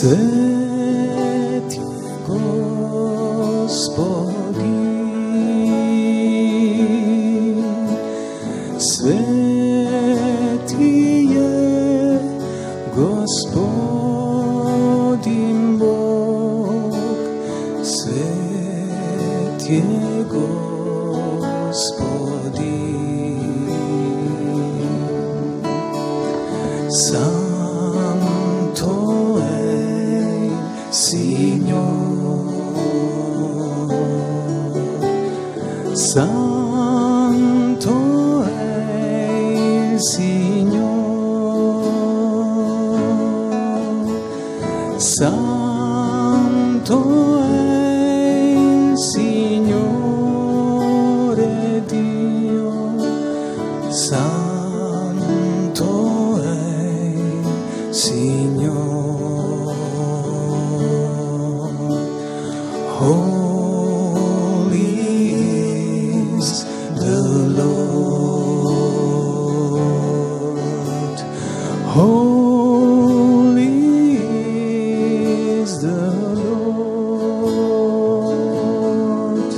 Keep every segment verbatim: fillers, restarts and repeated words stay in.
Svet je Gospodin, sveti je Gospodin Bog, svet je Gospodin. Santo è il Signore, Santo è il Signore, Santo è il Signore Dio, Santo è il Signore. Holy is the Lord, holy is the Lord,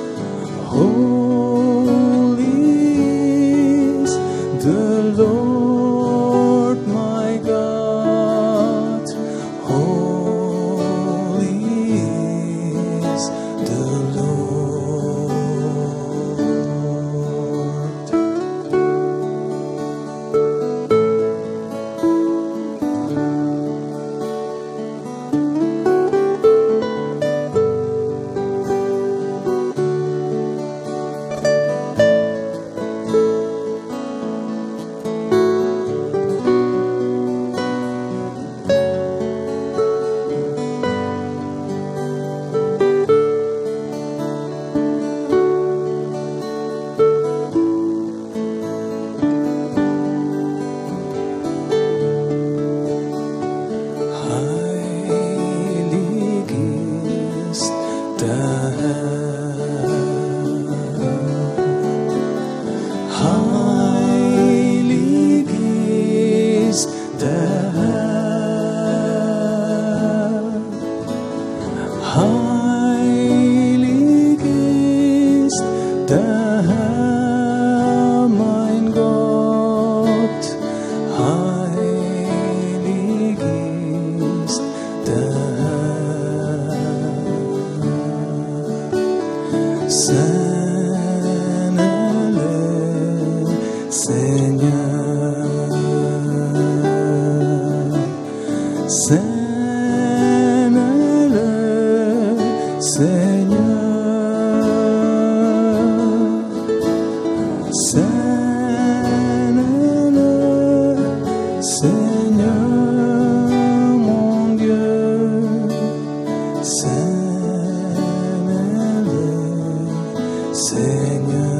holy is the Lord my God, holy is the Lord. Heilig ist der Herr, heilig ist der Herr, heilig ist der Herr, mein Gott, heilig ist der Herr. Senele, Seigneur, Senele, Seigneur, Senele, Seigneur, mon Dieu, Senele, Seigneur.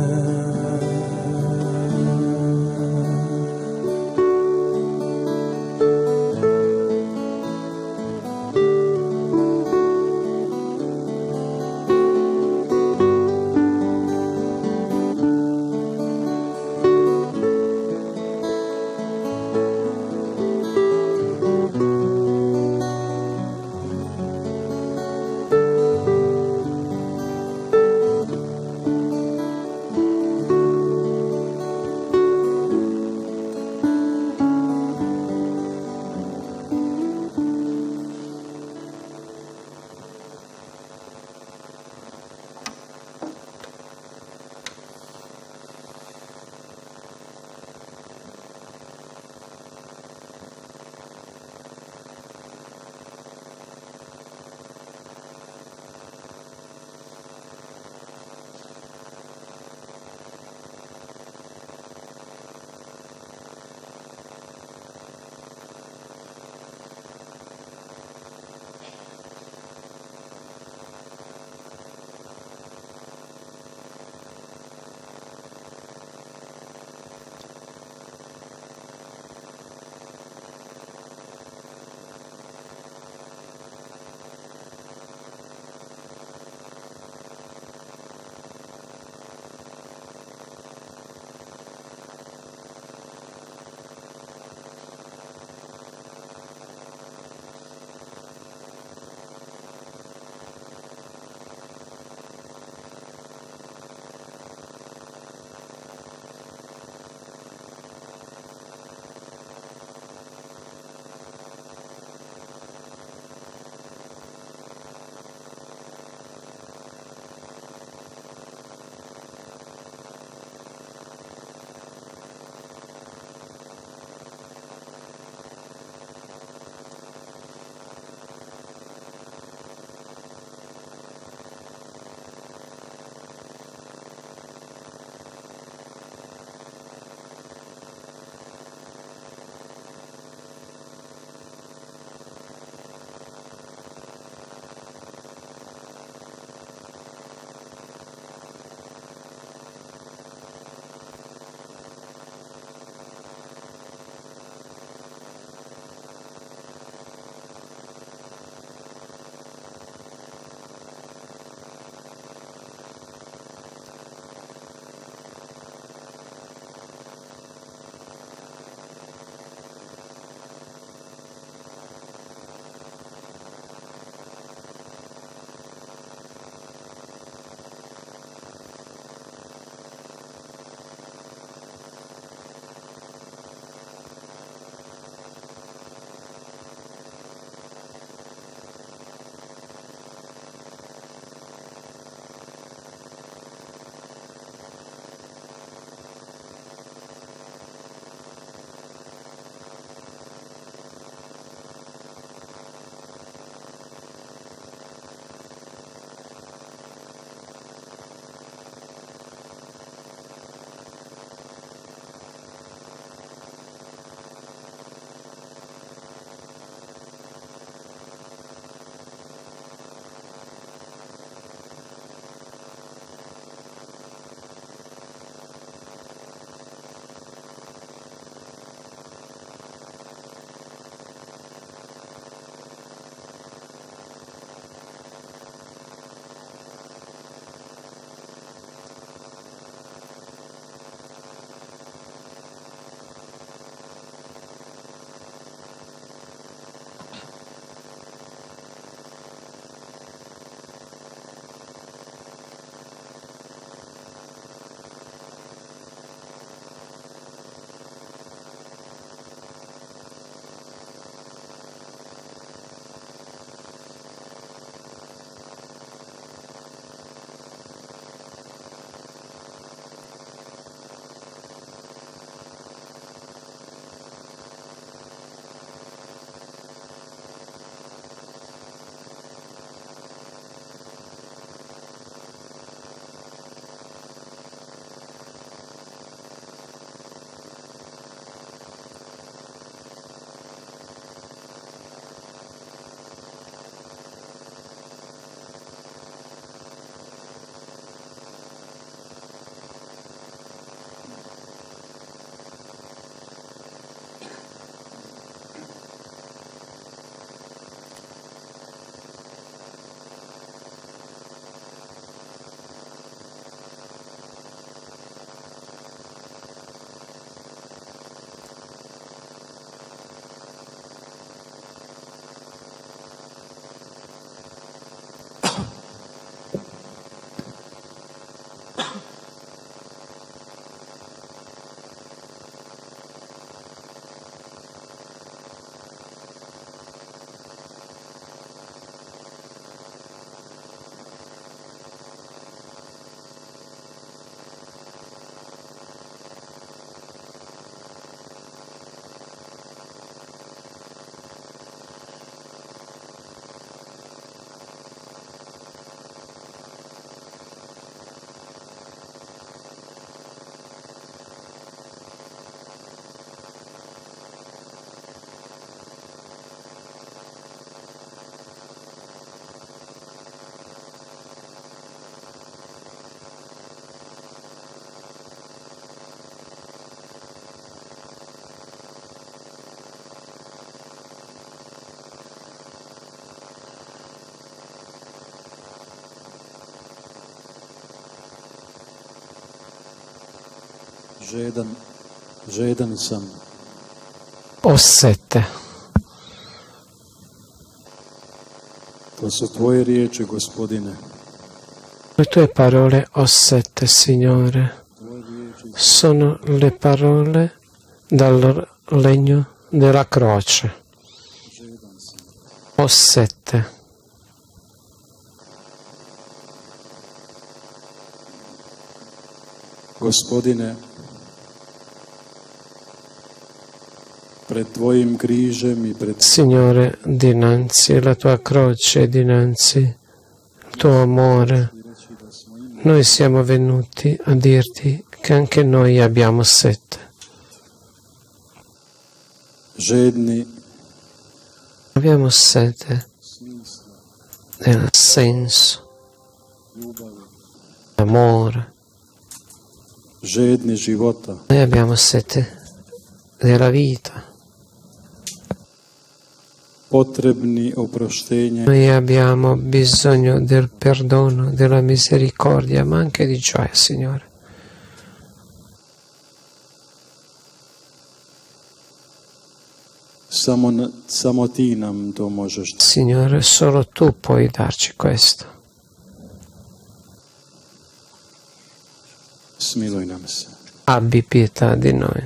žedan, žedan sam. Ho sete. To su tvoje riječi, Gospodine. Le tue parole, ho sete, Signore, Tvoje riječi sono le parole dal legno della croce. žedan sam. Ho sete. Gospodine, pred tvojim križem i pred Signore, dinanzi alla tua croce, dinanzi al tuo amore, reći da smo imali noi siamo venuti a dirti che anche noi abbiamo sete. žedni Abbiamo sete smisla, del senso, ljubavi, amore. žedni života, Noi abbiamo sete della vita. potrebni oproštenja Noi abbiamo bisogno del perdono, della misericordia, ma anche di gioia, Signore. Samo, na- samo ti nam to možeš. Signore, solo tu puoi darci questo. Smiluj nam se. Abbi pietà di noi.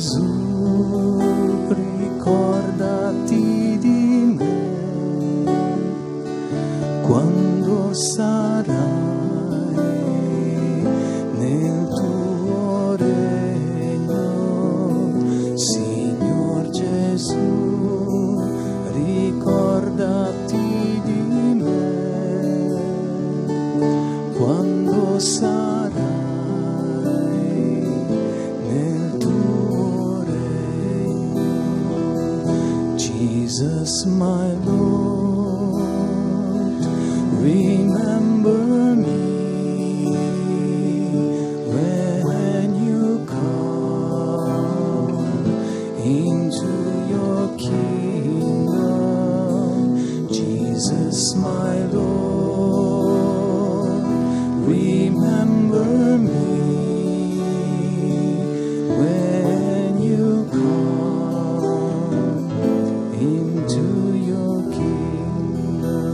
Gesù, ricordati di me quando sarai nel tuo regno. Signor Gesù, ricordati di me quando sarai nel tuo regno. Jesus, my Lord, remember me when you come into your kingdom. Jesus, my Lord, remember me when you come into your kingdom.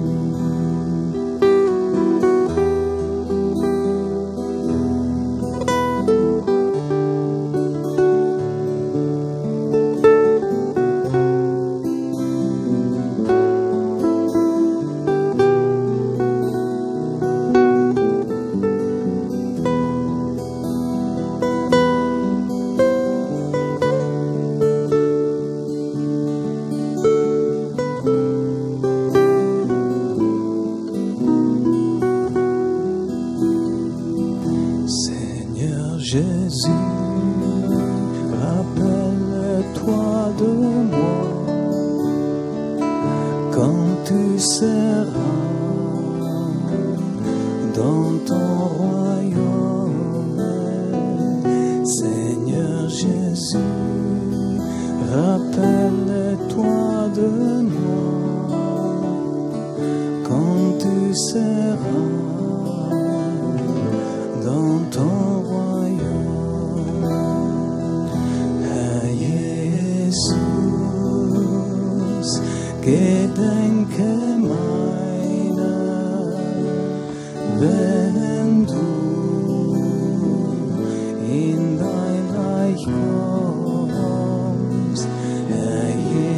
Seigneur Jésus, rappelle-toi de moi quand tu seras dans ton royaume. Seigneur Jésus, rappelle-toi de moi quand tu seras dans ton royaume. Herr Jesus, gedenke meiner, wenn du in dein Reich kommst. Herr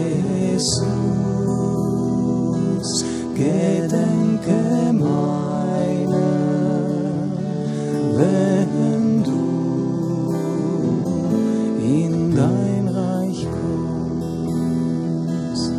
Jesus, gedenke meiner, wenn du in dein Reich kommst.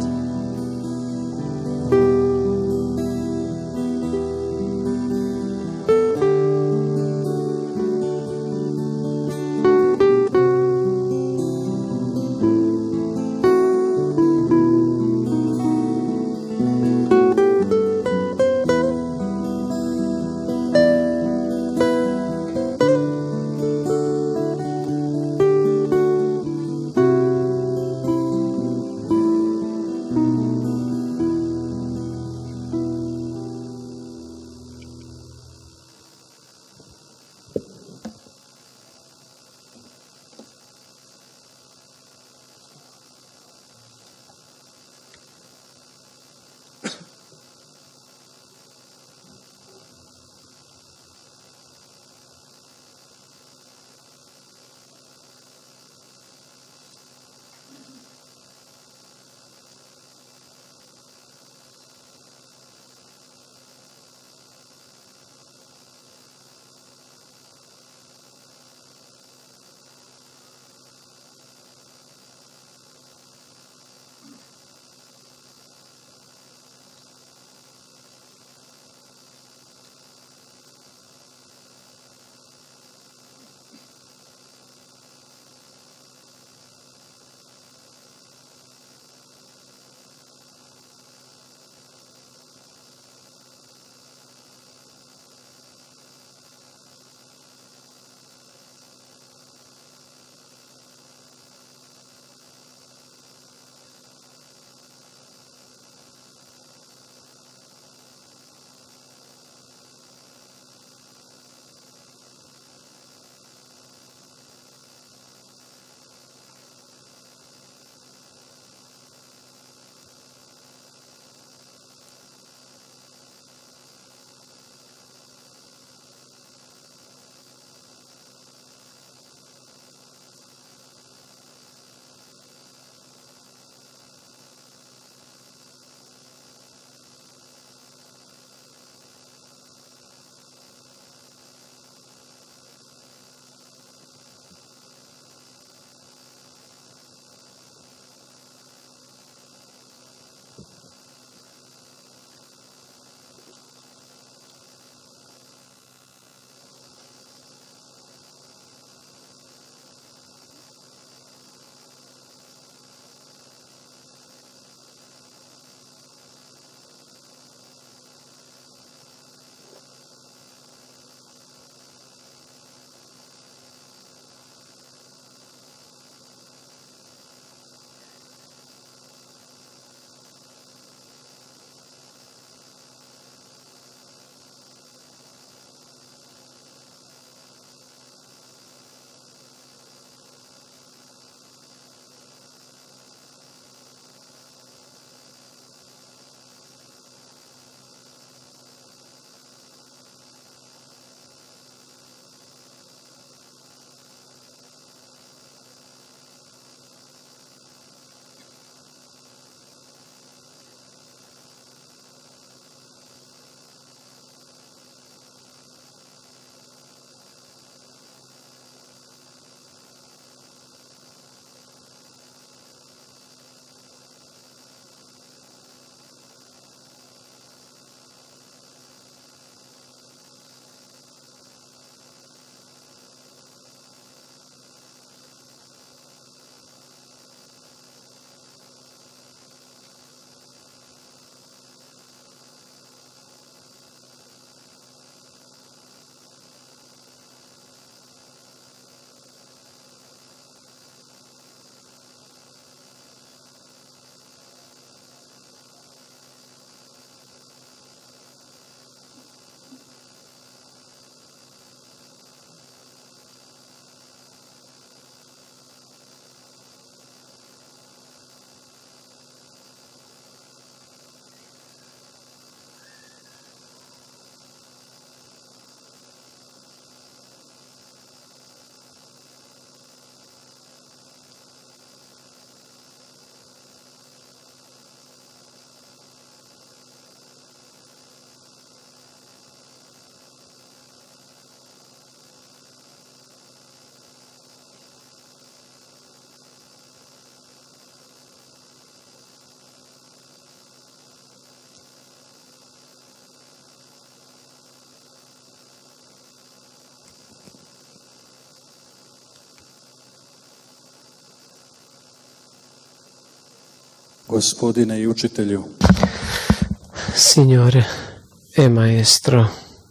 Gospodine i učitelju, Signore e Maestro,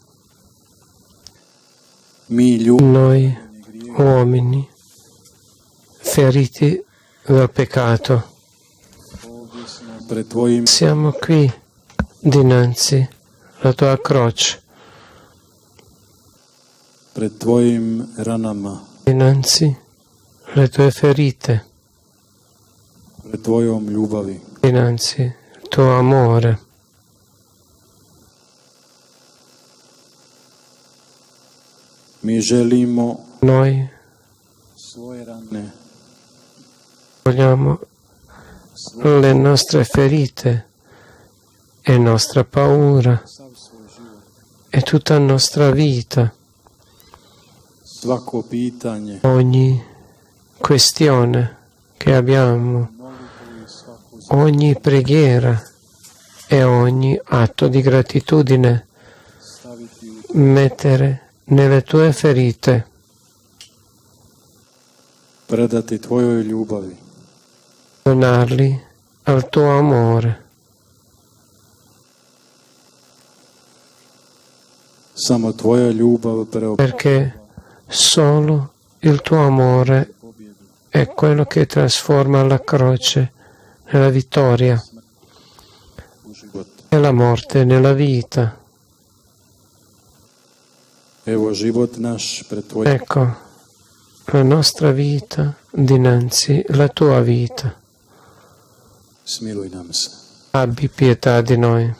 mi ljudi noi uomini feriti dal peccato pred tvojim siamo qui dinanzi alla tua croce, pred tvojim ranama, dinanzi alle tue ferite, pred tvojom ljubavi. dinanzi al tuo amore. Mi želimo Noi svoje rane, vogliamo le nostre ferite e nostra paura sav svoj život, e tutta la nostra vita, svako pitanje, ogni questione che abbiamo, molitvu i svaku ogni preghiera e ogni atto di gratitudine staviti u mettere nelle tue ferite, predati tvojoj ljubavi. donarli al tuo amore, Samo tvoja ljubav preobraća perché solo il tuo amore pobjedu è quello che trasforma la croce nella vittoria u život. e la morte nella vita. Evo život naš pred tvojim. Ecco la nostra vita dinanzi alla tua vita. Smiluj nam se. Abbi pietà di noi.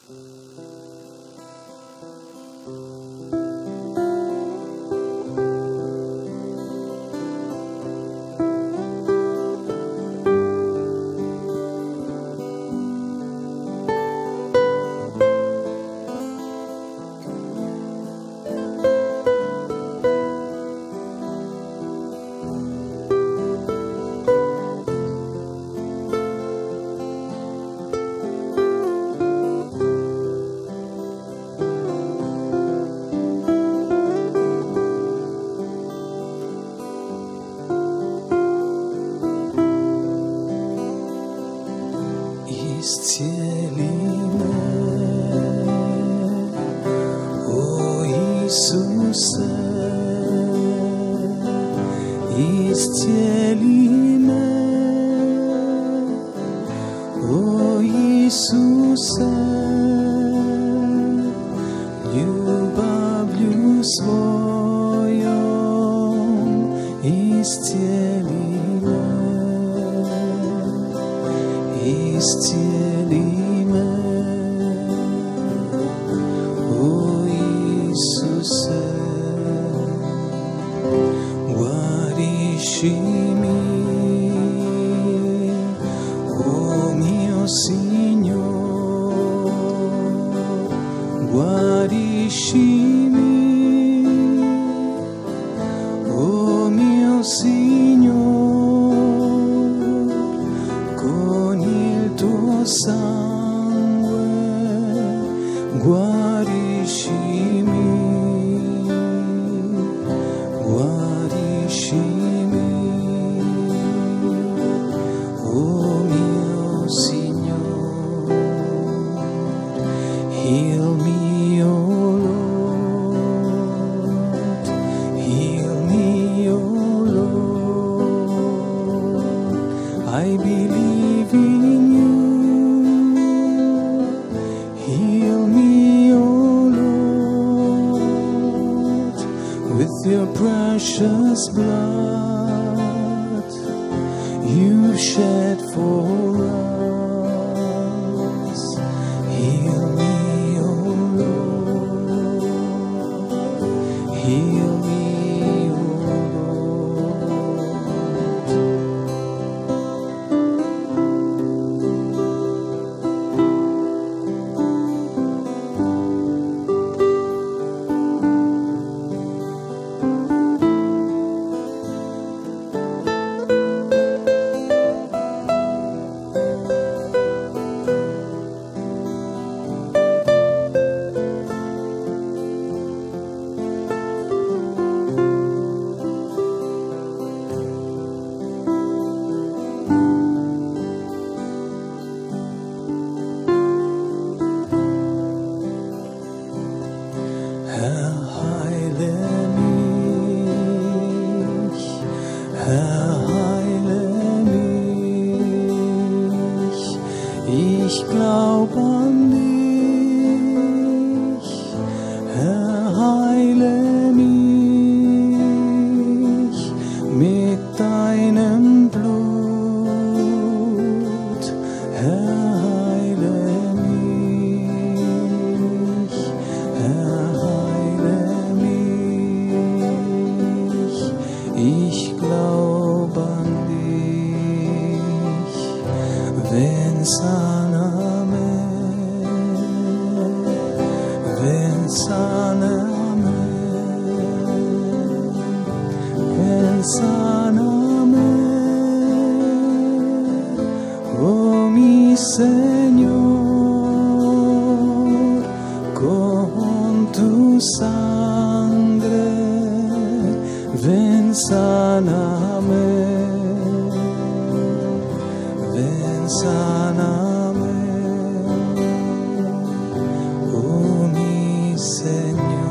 Исцели ме, о Иисусе, исцели ме, о Иисусе, любовью своей исцели ме, исцели ме, о Иисусе, guariscimi, o mio Signore, guariscimi, o mio Signore, con il tuo sangue, guariscimi, guariscimi, oh mio Signore, heal me, oh Lord, heal me, oh Lord, I believe in you, heal me, oh Lord, with your precious blood you shed for us. Heal me, oh Lord, heal me, oh Herr, heile mich, Herr, heile mich, ich glaub an dich, Herr, heile mich mit deinem Blut, Herr, heile mich, Herr, heile mich, ich glaub an dich, ven saname, ven saname, ven saname, oh mi Señor, con tu sangre, ven sáname, ven sáname, oh mi Señor.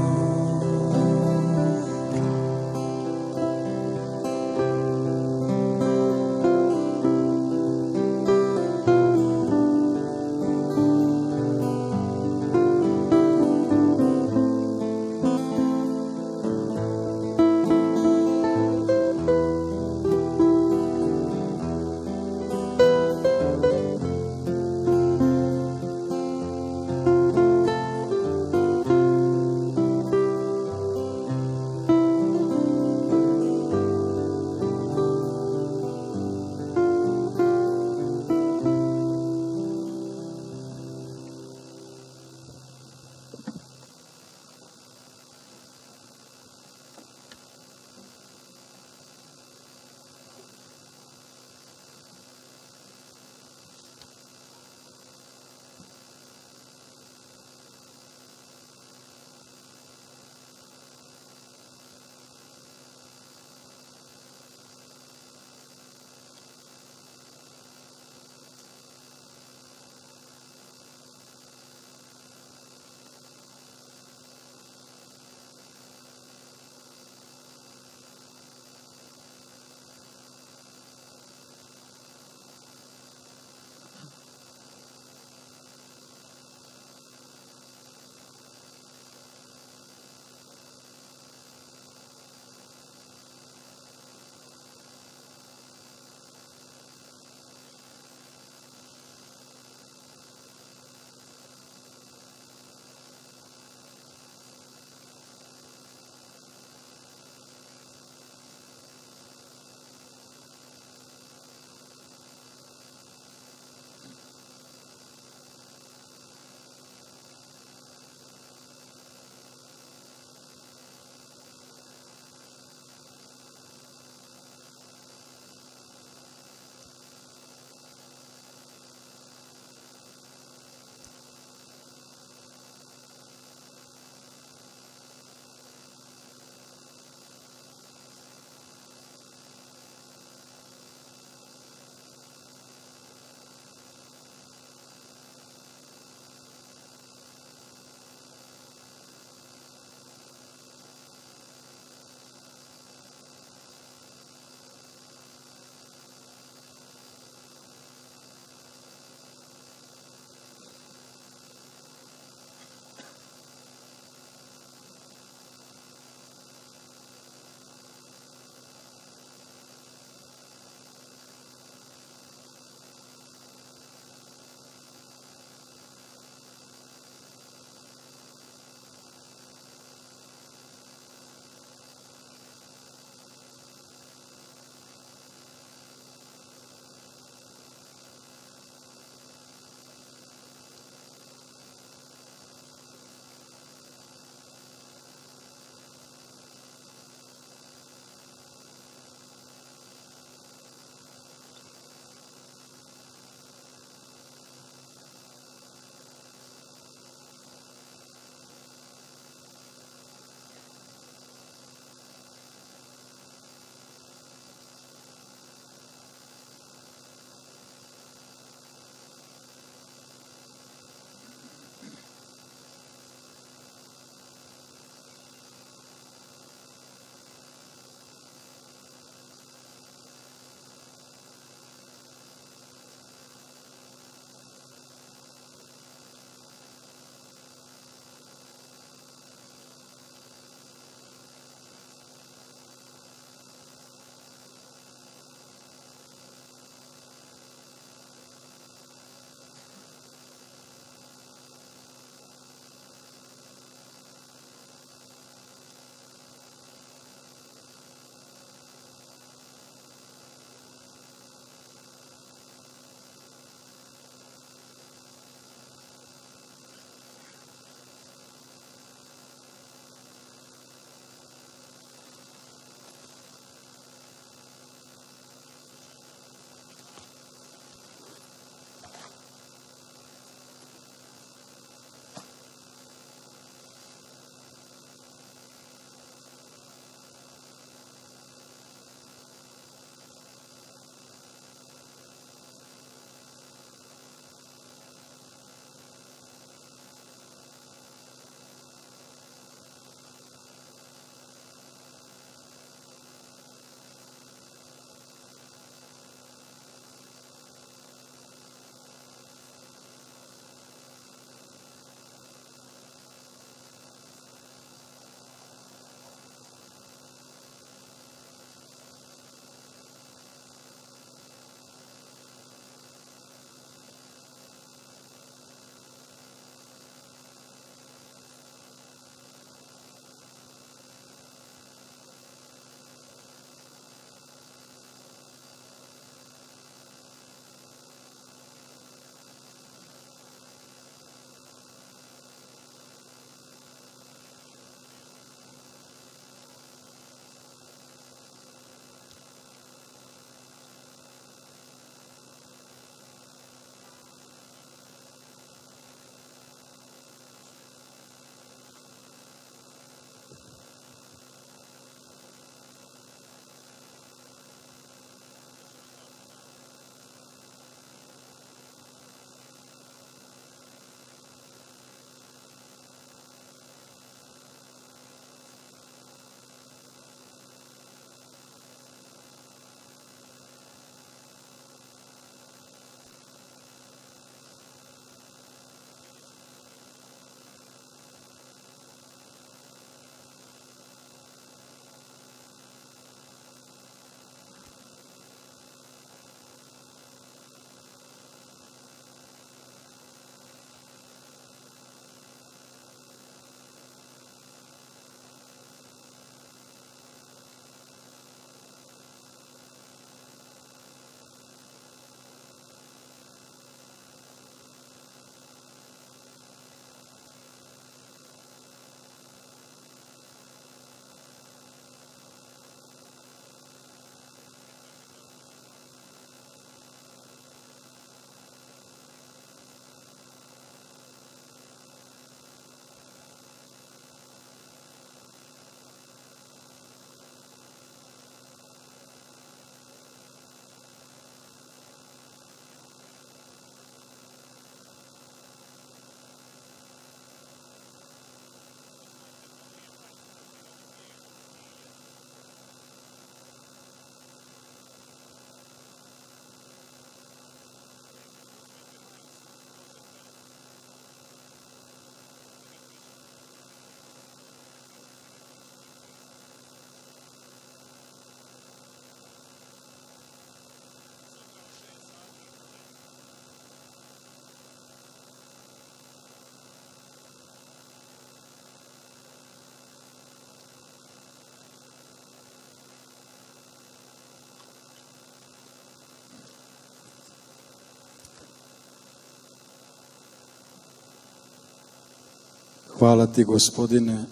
Hvala ti, Gospodine,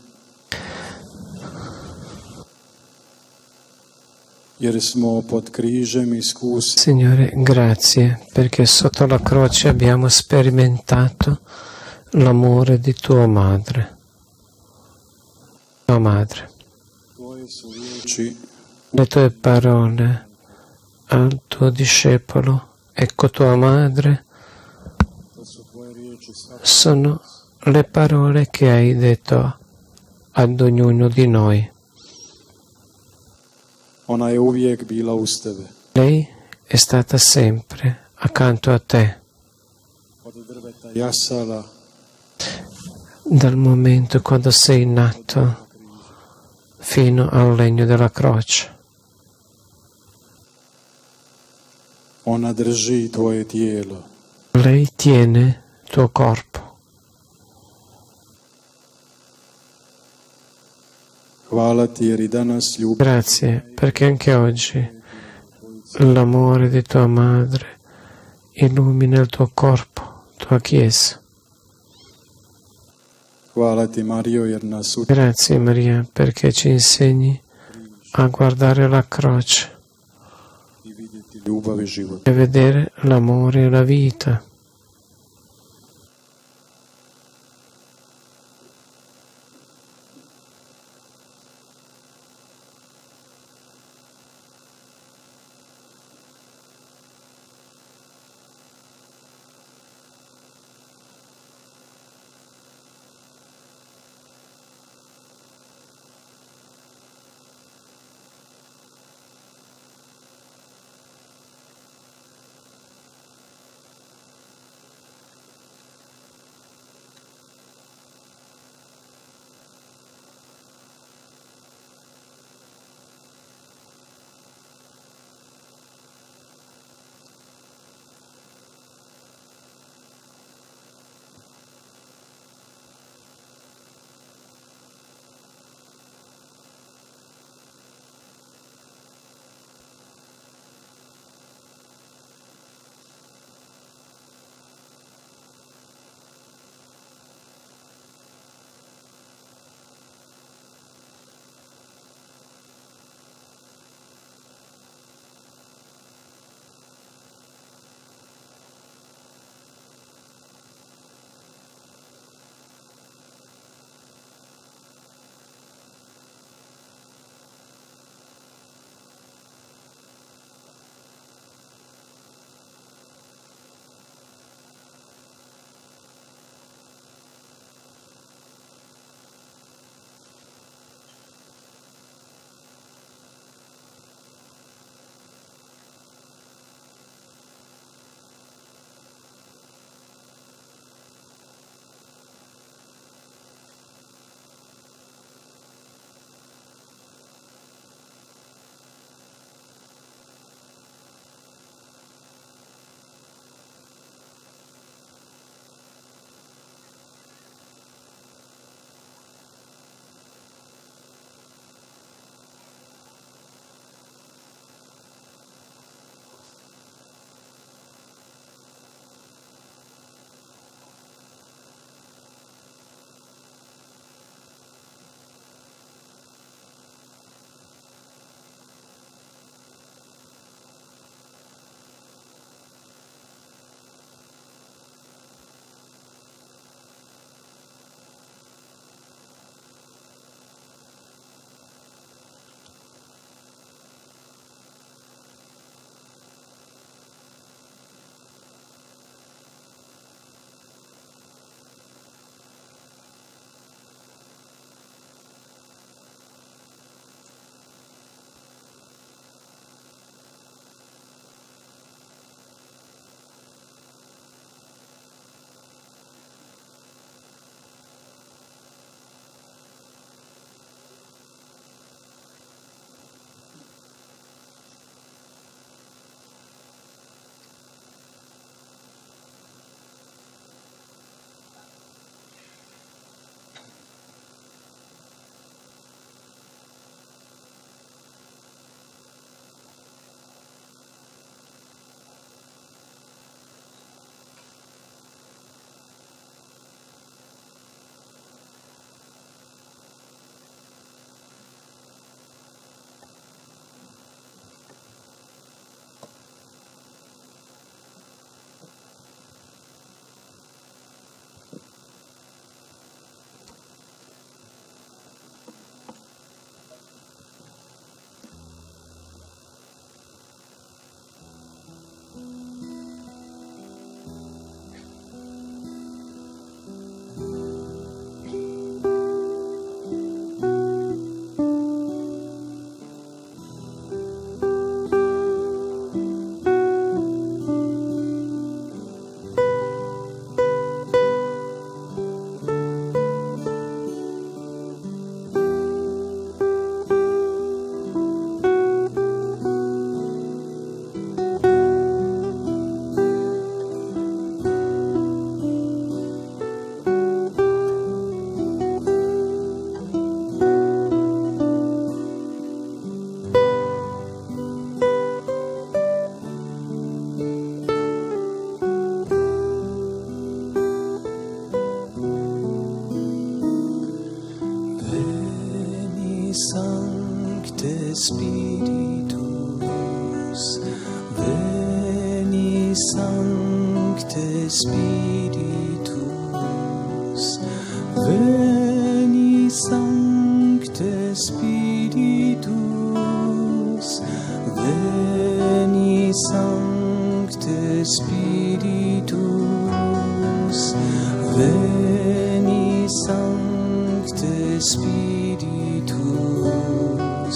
jer smo pod križem iskusili Signore, grazie perché sotto la croce abbiamo sperimentato l'amore di tua madre. Tua madre. tvoje su riječi Le tue parole al tuo discepolo, ecco tua madre, to su tvoje riječi svakog sono le parole che hai detto ad ognuno di noi. Ona je uvijek bila uz tebe. Lei è stata sempre accanto a te, Od drveta jasala dal momento quando sei nato fino al legno della croce. ona drži tvoje tijelo. Lei tiene il tuo corpo. Hvala ti jer i danas ljubi Grazie perché anche oggi l'amore di tua madre illumina il tuo corpo, tua Chiesa. Hvala ti, Mario, jer nas uči Grazie Maria perché ci insegni a guardare la croce i vidjeti ljubav i život. e vedere l'amore e la vita. Sancte Spiritus, veni Sancte Spiritus, veni Sancte Spiritus, veni Sancte Spiritus, veni Sancte Spiritus,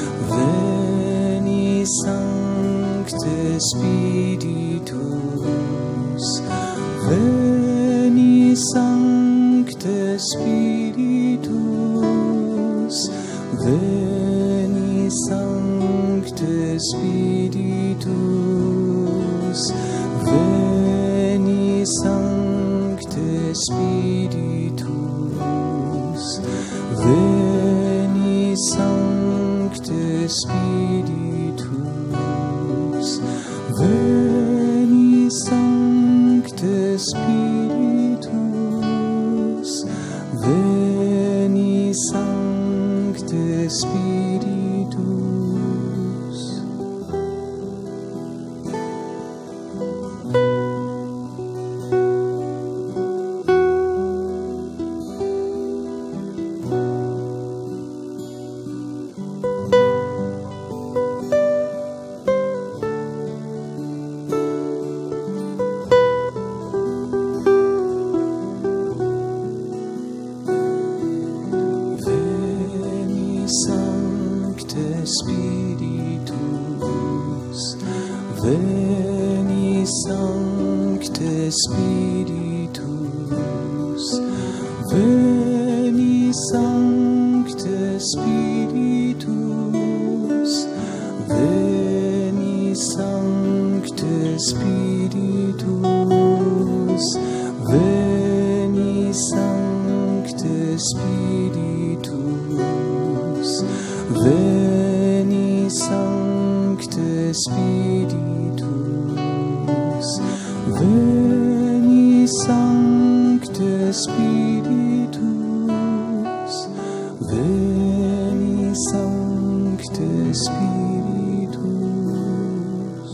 veni Sancte Spiritus, veni Sancte Spiritus, veni Sancte Spiritus, veni Sancte Spiritus, veni Sancte Spiritus, veni Sancte Spiritus, veni Sancte Spiritus. Spiritus, veni Sancte Spiritus, veni Sancte Spiritus, veni Sancte Spiritus, veni Sancte Spiritus, veni Sancte Spiritus, veni Sancte Spiritus, veni Sancte Spiritus.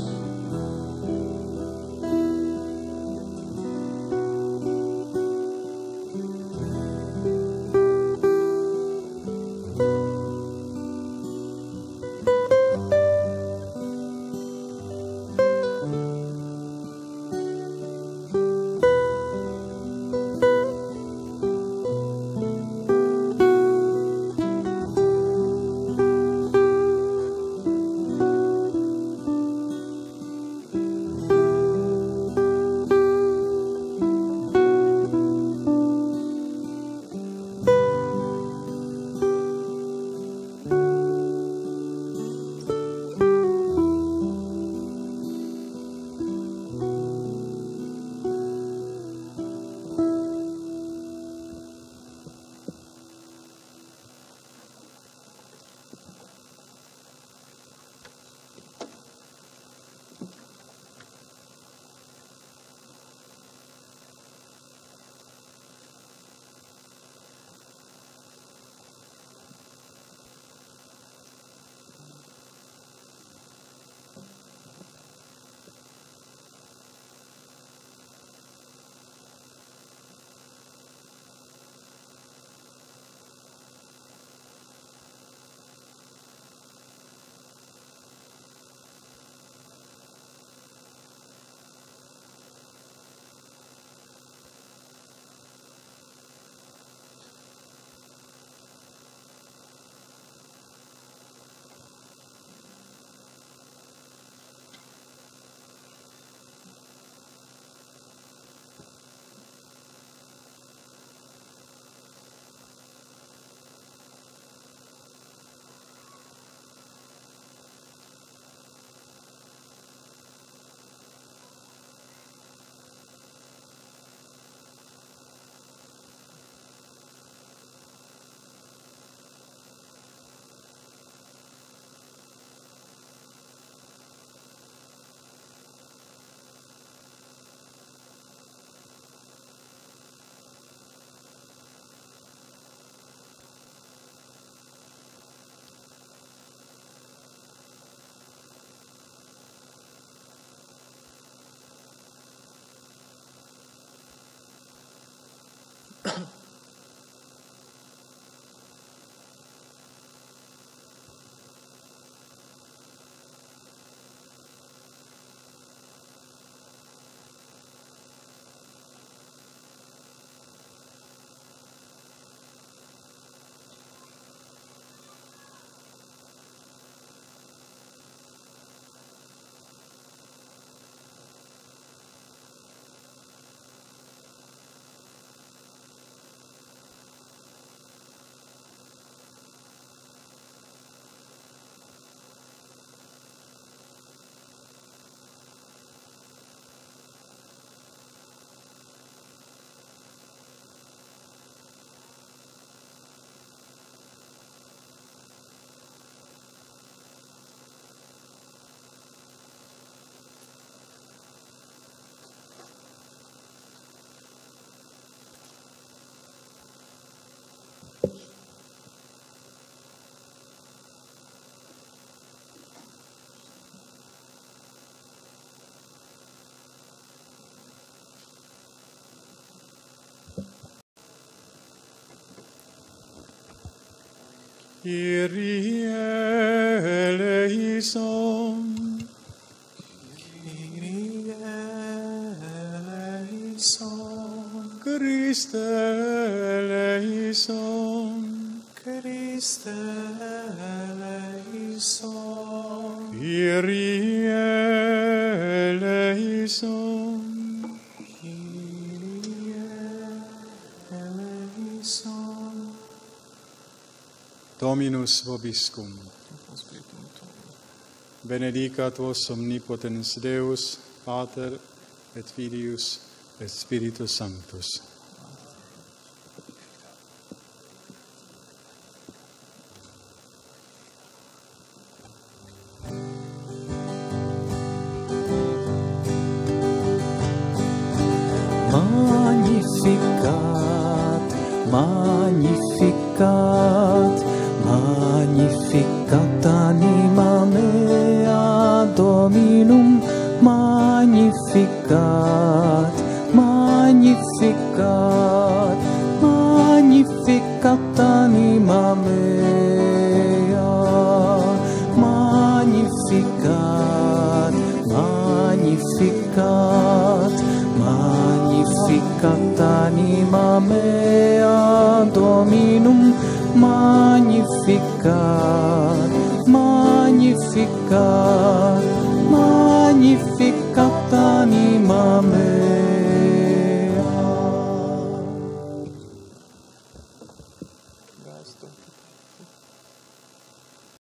Kyrie eleison. Kyrie eleison. Christe eleison. Christe eleison. Kyrie eleison. Kyrie eleison. Dominus vobiscum. Benedicat vos omnipotens Deus, Pater et Filius et Spiritus Sanctus. Magnificat, magnificat, magnificat anima mea Dominum, magnificat, magnificat, magnificat anima mea, magnificat, magnificat, magnificat anima mea Dominum, magnificat, magnificat,